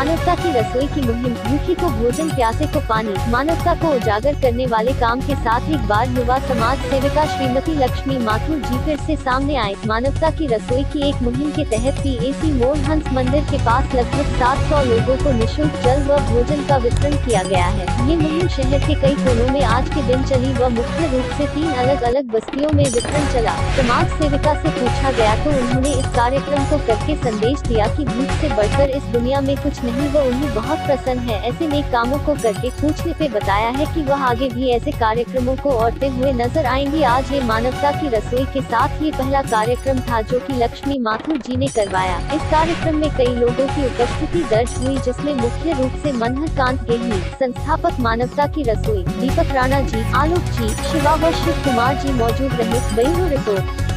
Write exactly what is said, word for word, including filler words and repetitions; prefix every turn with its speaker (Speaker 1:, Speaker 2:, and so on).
Speaker 1: मानवता की रसोई की मुहिम, भूखे को भोजन प्यासे को पानी, मानवता को उजागर करने वाले काम के साथ एक बार युवा समाज सेविका श्रीमती लक्ष्मी माथुर जी फिर से सामने आए। मानवता की रसोई की एक मुहिम के तहत पीएसी मोड़ हंस मंदिर के पास लगभग सात सौ लोगों को निःशुल्क जल व भोजन का वितरण किया गया है। ये मुहिम शहर के कई कोनों में आज के दिन चली व मुख्य रूप से तीन अलग अलग बस्तियों में वितरण चला। समाज सेविका से पूछा गया तो उन्होंने इस कार्यक्रम को करके संदेश दिया कि भूख से बढ़कर इस दुनिया में कुछ नहीं व उन्हें बहुत प्रसन्न है ऐसे नेक कामों को करके। पूछने पे बताया है कि वह आगे भी ऐसे कार्यक्रमों को औरते हुए नजर आएंगी। आज ये मानवता की रसोई के साथ ये पहला कार्यक्रम था जो कि लक्ष्मी माथुर जी ने करवाया। इस कार्यक्रम में कई लोगों की उपस्थिति दर्ज हुई जिसमें मुख्य रूप से मनहर कांत गेहनी, संस्थापक मानवता की रसोई, दीपक राणा जी, आलोक जी, शिवा व शिव कुमार जी मौजूद रहे। Bureau report.